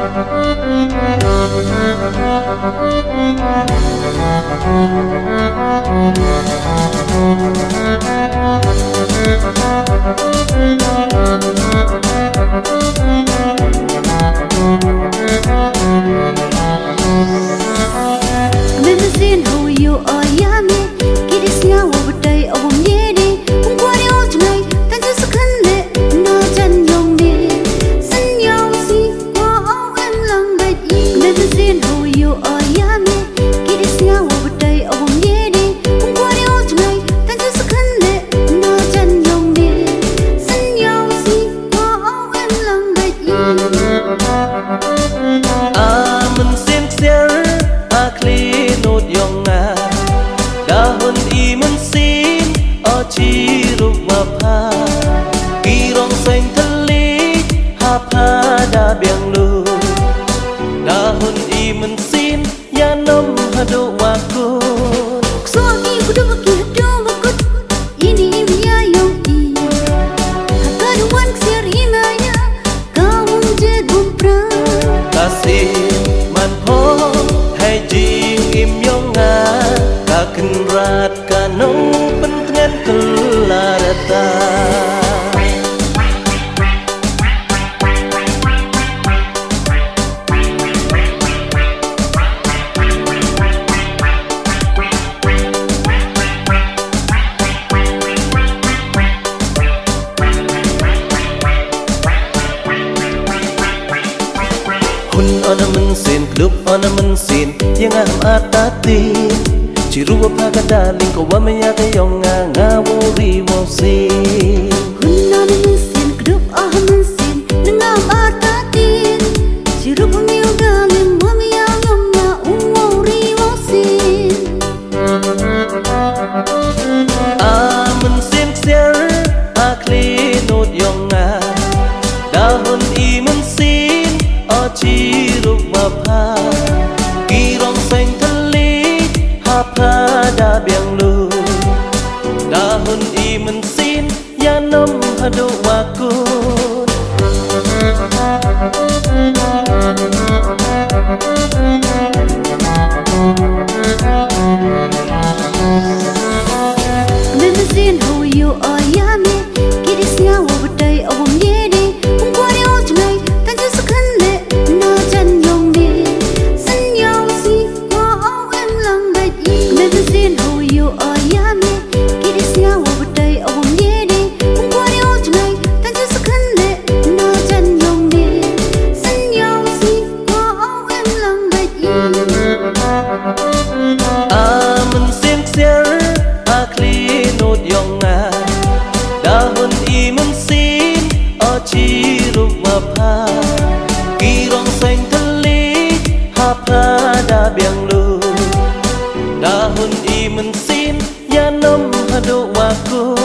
Mynsien how you are yummy. Kidis nga wabatay awam yedi. Kung kwari o tunay, tanju sakande na jan yong di. San yaw si kwa aw em lang bait yi. Mynsien how you are yummy. Kidis nga wabatay awam yedi. Kung kwari o tunay, tanju sakande na jan yong di. San yaw si kwa aw em lang bait yi. Mynsien Ksiar nốt yong nga dahon I Mynsien chi ruk ma pha ki rong xanh thali ha pha da biang lu dahon I Mynsien ya nom ha do wa ku so ki budu ki do ma kut ini ya yong I hakar wan Ksiar imaya kaum je dumpra kasih man ho hai jing im yong nga ka ken rat ka nong pentengan kelarata hun ona Mynsien klub ona Mynsien yang am atati ciru apa kadaling ko wa maya kayong nga wuri mo si hun ona Mynsien klub ona Mynsien nangam atatin ciru pamiyo galing mamiya ngama wuri mo si Mynsien Ksiar akli nốt yong nga dahon I Mynsien chi ruk ma pha ki rong xanh thali ha pha da biang lu dahon I Mynsien ya nom ha do wa ku Mynsien how you are yummy. Kidis nga wabatay awam yedi. Kung kwari o tunay, tanju sakande na jan yong di. San yaw si kwa aw em lang bait yi. Mynsien how you are yummy. Kidis nga wabatay awam yedi. Kung kwari o tunay, tanju sakande na jan yong di. San yaw si kwa aw em lang bait yi. Mynsien Ksiar akli nốt yong nga dahon I Mynsien chi ruk ma pha ki rong xanh thali ha pha da biang lu dahon I Mynsien ya nom ha do wa ku